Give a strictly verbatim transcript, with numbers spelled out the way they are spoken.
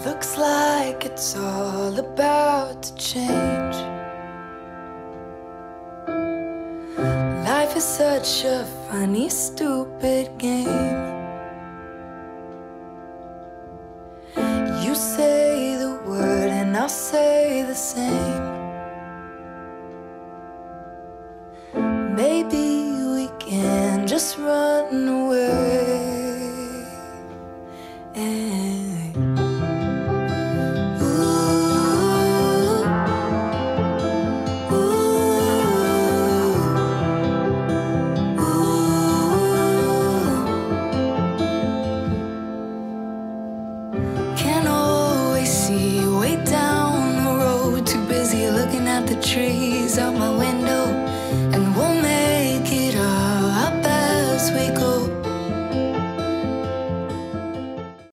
Looks like it's all about to change. Life is such a funny, stupid game. You say the word and I'll say the same. Maybe we can just run away. Trees out my window, and we'll make it up as we go.